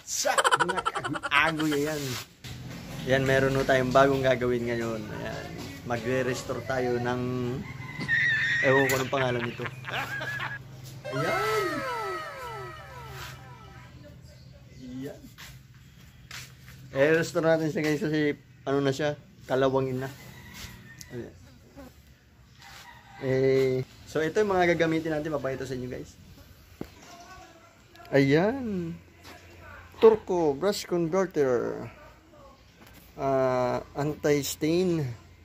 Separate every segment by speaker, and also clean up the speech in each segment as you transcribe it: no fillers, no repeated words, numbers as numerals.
Speaker 1: Sa mga agoy yan. Yan, meron no tayong bagong gagawin ngayon. Ayan. Magre-restore tayo ng ewan ko ng pangalan nito. Ayan. Ayan. Restore natin siya guys kasi ano na siya, kalawangin na. Ayan. So ito yung mga gagamitin natin, papakita sa inyo guys. Ayan. Turco brush converter. Anti-stain.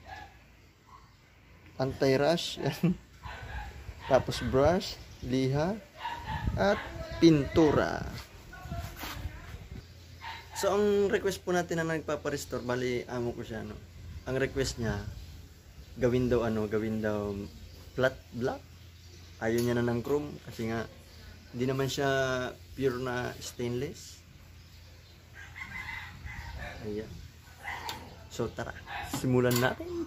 Speaker 1: Anti-rush. Tapos brush, liha, at pintura. So ang request po natin na nagpapa-restore, bali amo ko siya, no. Ang request niya, gawin daw flat black. Ayaw niya na ng chrome kasi nga hindi naman siya pure na stainless. Ayan. So tara, simulan natin.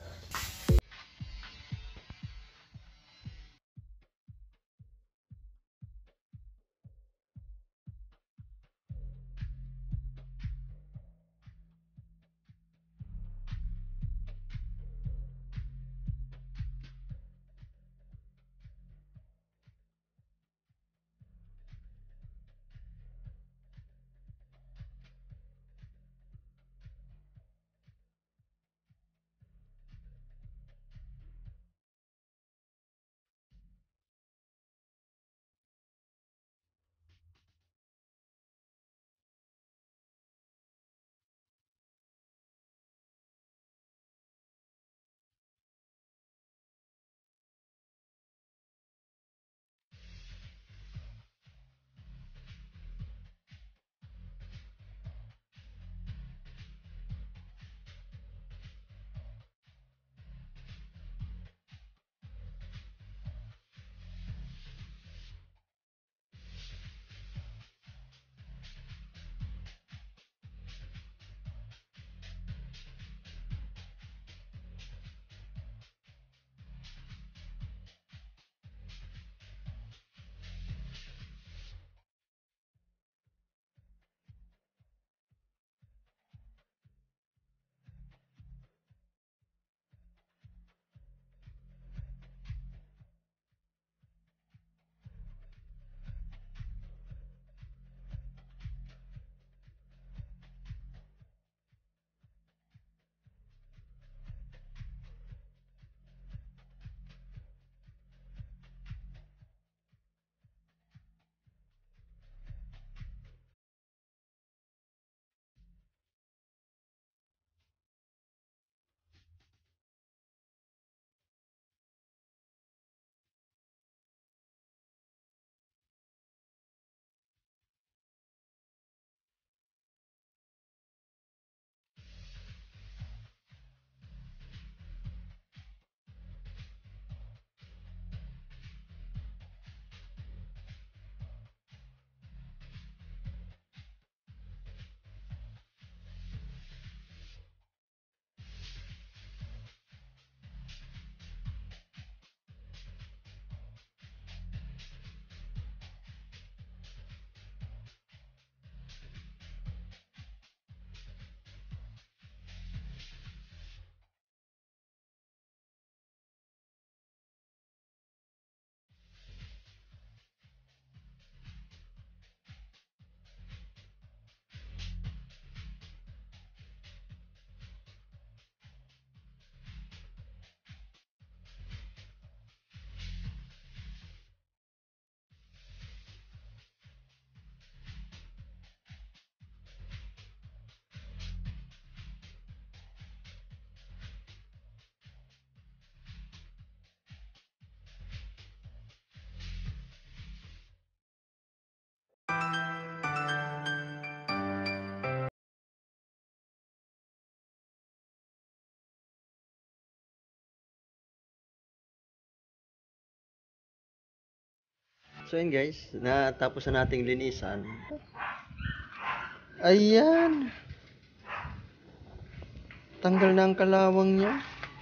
Speaker 1: So yun guys, natapos na nating linisan. Ayan. Tanggal na ang kalawang niya.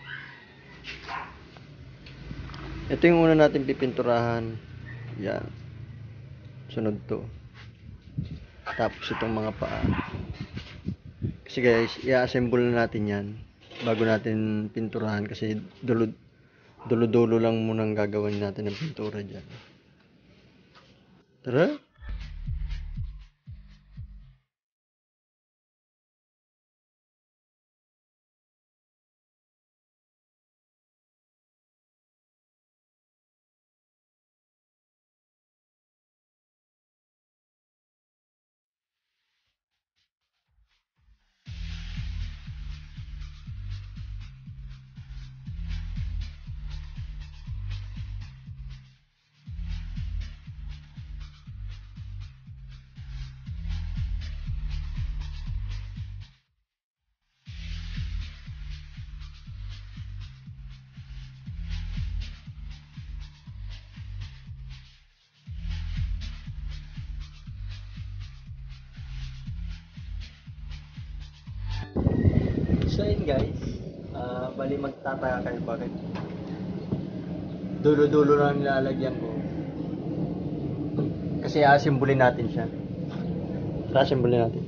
Speaker 1: Ito yung una natin pipinturahan. Yan. Sunod to. Tapos itong mga paa. Kasi guys, i-assemble na natin yan bago natin pinturahan kasi dulo-dulo lang munang gagawin natin ng pintura dyan. Tara! So yun guys, bali magtataka kayo bakit dulo-dulo lang nilalagyan ko. Kasi asimbulin natin siya. Asimbulin natin.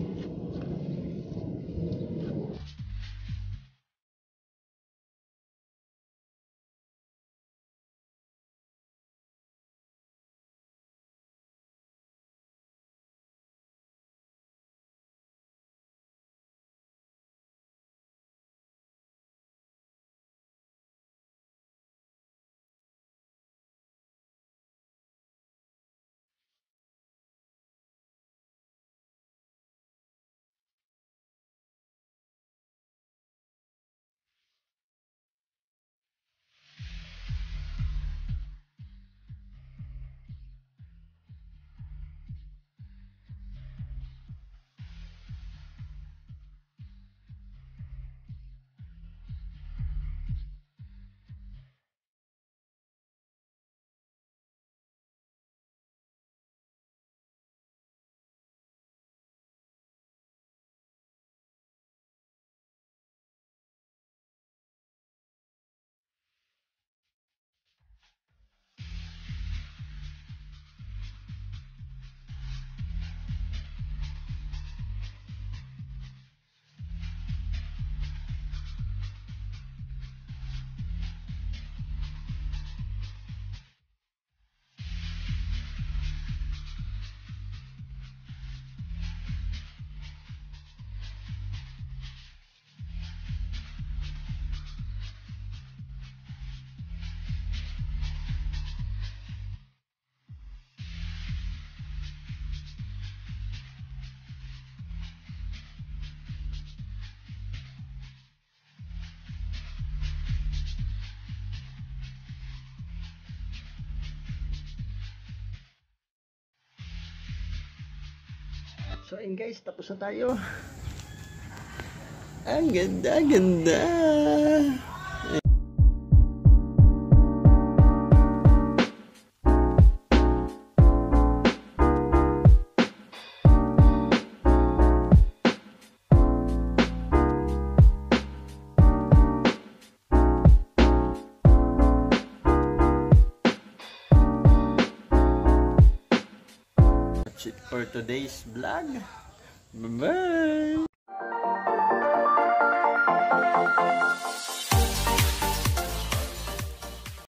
Speaker 1: So yun guys, tapos na tayo. Ang ganda, ganda. That's it for today's vlog. Bye-bye!